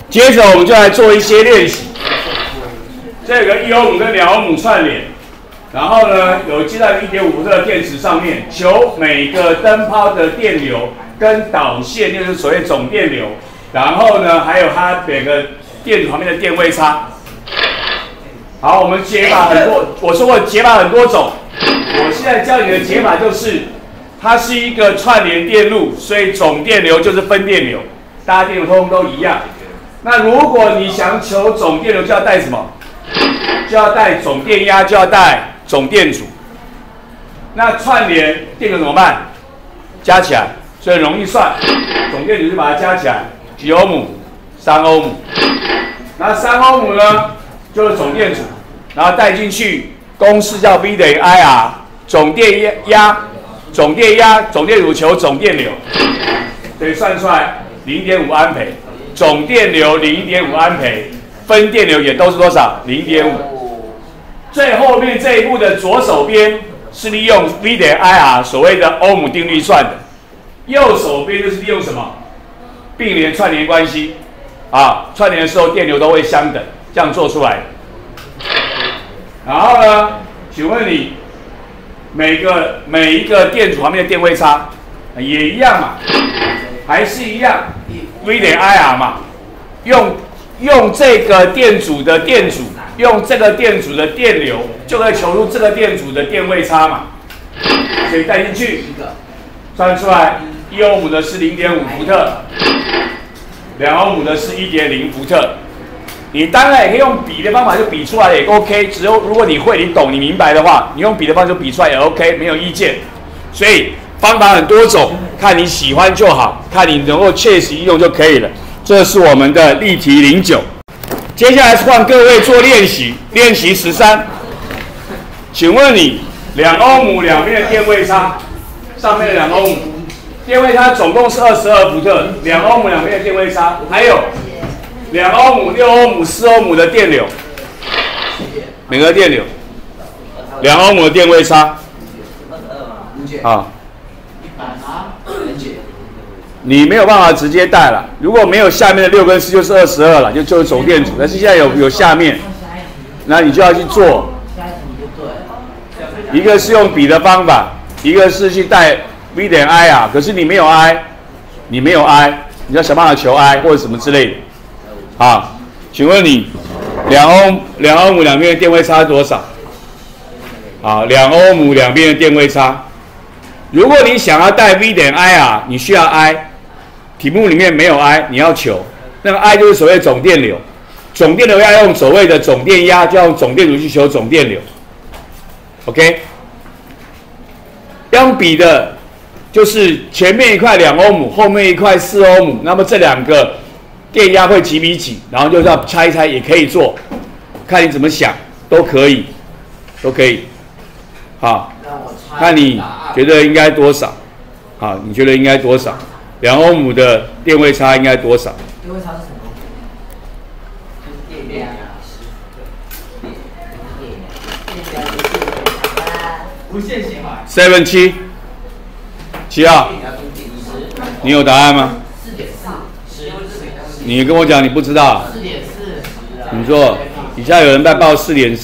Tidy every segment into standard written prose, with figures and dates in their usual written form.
接着我们就来做一些练习。这个1欧姆跟2欧姆串联，然后呢有接在1.5伏特的电池上面，求每个灯泡的电流跟导线，就是所谓总电流。然后呢还有它每个电阻旁边的电位差。好，我们解法很多，我说过解法很多种。我现在教你的解法就是，它是一个串联电路，所以总电流就是分电流，大家电流通通都一样。那如果你想求总电流，就要带什么？就要带总电压，就要带总电阻。那串联电流怎么办？加起来，所以容易算。总电阻就把它加起来，几欧姆？3欧姆。那3欧姆呢，就是总电阻，然后带进去，公式叫 V 等于 IR， 总电压，总电阻求总电流，所以算出来0.5安培，总电流0.5安培，分电流也都是多少？0.5。最后面这一步的左手边是利用 V 等于 IR 所谓的欧姆定律算的，右手边就是利用什么？并联串联关系啊，串联的时候电流都会相等，这样做出来的。然后呢，请问你每一个电阻旁边的电位差也一样嘛？还是一样 V 等于 IR 嘛？用这个电阻的电阻，用这个电阻的电流，就可以求出这个电阻的电位差嘛？所以带进去，算出来1欧姆的是0.5伏特，2欧姆的是1.0伏特。你当然也可以用比的方法就比出来也 OK， 只有如果你会、你懂、你明白的话，你用比的方法就比出来也 OK， 没有意见。所以方法很多种，看你喜欢就好，看你能够切实应用就可以了。这是我们的例题09。接下来是换各位做练习，练习13。请问你2欧姆两边的电位差，上面的2欧姆电位差总共是22伏特，2欧姆两边的电位差，还有2欧姆、6欧姆、4欧姆的电流，每个电流2欧姆的电位差，啊，你没有办法直接带了。如果没有下面的6跟4，就是22了，就是总电阻。但是现在有下面，那你就要去做。一个是用比的方法，一个是去带 V 等于 I 啊，可是你没有 I， 你要想办法求 I 或者什么之类的。好，请问你2欧姆两边的电位差是多少？好，2欧姆两边的电位差。如果你想要带 V 等于 I 啊，你需要 I， 题目里面没有 I， 你要求那个 I 就是所谓总电流，总电流要用所谓的总电压，就要用总电阻去求总电流。OK， 要用比的，就是前面一块2欧姆，后面一块4欧姆，那么这两个电压会几比几，然后就是要拆一拆也可以做，看你怎么想都可以，好，看你觉得应该多少？好，你觉得应该多少？2欧姆的电位差应该多少？ 电位差是什么？就是电压。无限循环。 7号，你有答案吗？你跟我讲你不知道。你说底下有人在报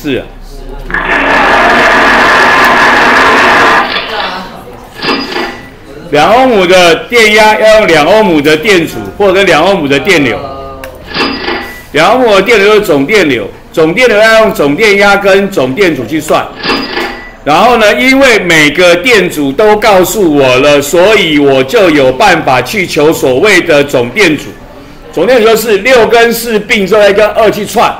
4.4。2欧姆的电压要用2欧姆的电阻，或者2欧姆的电流。2欧姆的电流是总电流，总电流要用总电压跟总电阻去算。然后呢，因为每个电阻都告诉我了，所以我就有办法去求所谓的总电阻。总电阻就是6跟4并之后再跟2去串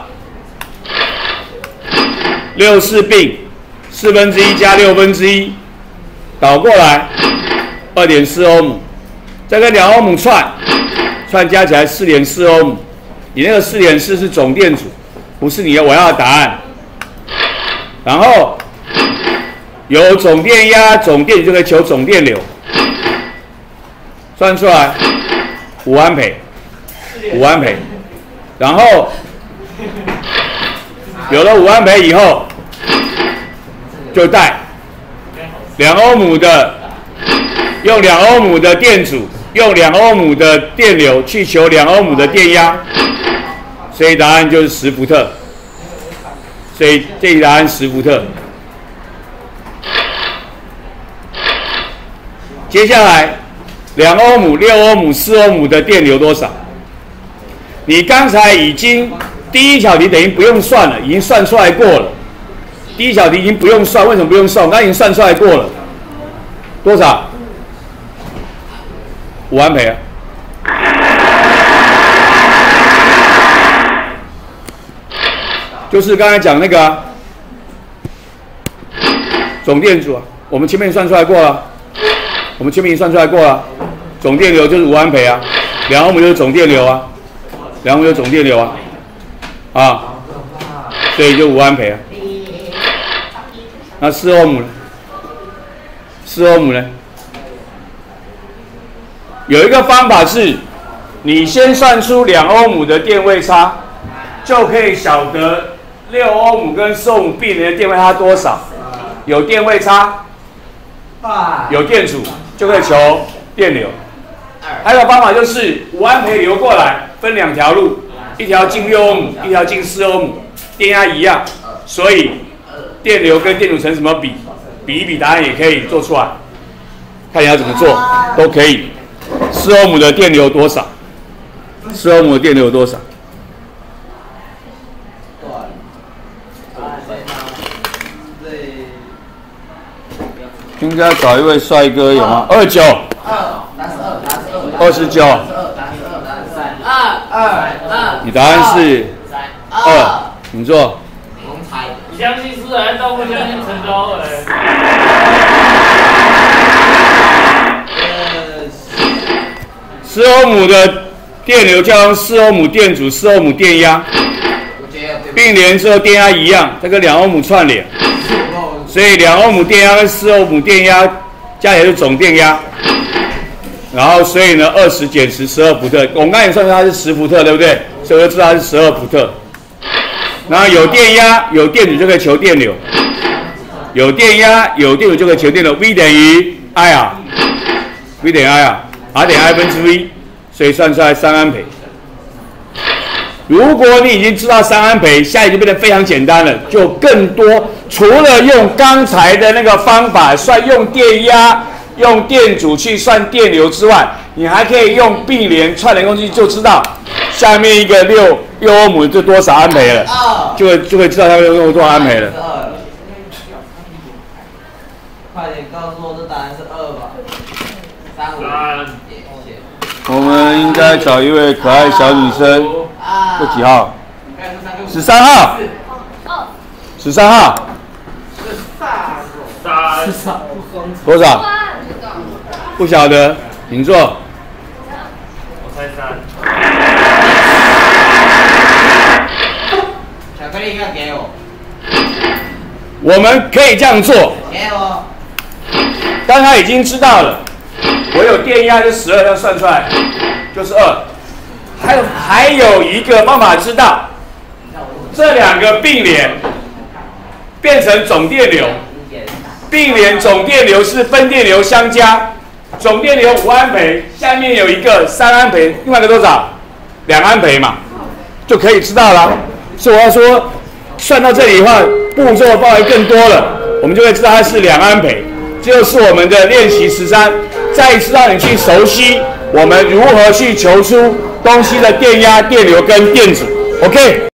，6、4并1/4加1/6，倒过来2.4欧姆，再跟2欧姆串加起来4.4欧姆。你那个4.4是总电阻，不是我要的答案。然后有总电压、总电阻就可以求总电流，算出来5安培。然后有了5安培以后，就带2欧姆的，用2欧姆的电阻用2欧姆的电流去求2欧姆的电压，所以答案就是10伏特。所以这题答案10伏特。接下来2欧姆、6欧姆、4欧姆的电流多少？你刚才已经第一小题等于不用算了，已经算出来过了。第一小题已经不用算，为什么不用算？我刚才已经算出来过了，多少？5安培啊。就是刚才讲那个、啊、总电阻啊，我们前面算出来过了，总电流就是5安培啊，2欧姆就是总电流啊，2欧姆就是总电流啊，啊，所以就5安培啊。那4欧姆呢？4欧姆呢？有一个方法是，你先算出2欧姆的电位差，就可以晓得6欧姆跟4欧姆并联的电位差多少。有电位差，有电阻，就可以求电流。还有一个方法就是5安培流过来，分2条路，一条进6欧姆，一条进4欧姆，电压一样，所以电流跟电阻成什么比？比一比，答案也可以做出来。看你要怎么做都可以。4欧姆的电流多少？4欧姆的电流有多少？应该找一位帅哥有吗？29。29。你答案是2，你做。 你相信自然，但不相信成招人。 4欧姆的电流加上4欧姆电阻、4欧姆电压，并联之后电压一样，它跟2欧姆串联，所以2欧姆电压跟4欧姆电压加起来是总电压。然后所以呢，20减10 12伏特，我们刚才也算出它是10伏特，对不对？所以我就知道它是12伏特。然后有电压、有电阻就可以求电流，有电压、有电阻就可以求电流。V 等于 I 啊 ，V 等于 I 啊 ，R 等于 I 分之 V， 所以算出来3安培。如果你已经知道3安培，下一题就变得非常简单了，就更多。除了用刚才的那个方法算用电压、用电阻去算电流之外，你还可以用并联串联工具，就知道下面一个6欧姆就多少安培了，就会知道它用多少安培了。 快点告诉我，这答案是2吧？3、5。 我们应该找一位可爱小女生，这几号？13号。13号。多少？不晓得，请坐。 我猜3。 巧克力要给我。 我们可以这样做。 给我。 刚才已经知道了，我有电压就12，要算出来就是2。还有一个方法知道，这2个并联变成总电流。并联总电流是分电流相加，总电流5安培，下面有一个3安培，另外一个多少？2安培嘛，就可以知道了。所以我要说，算到这里的话，步骤范围更多了，我们就会知道它是2安培。这就是我们的练习13，再一次让你去熟悉我们如何去求出东西的电压、电流跟电阻。OK。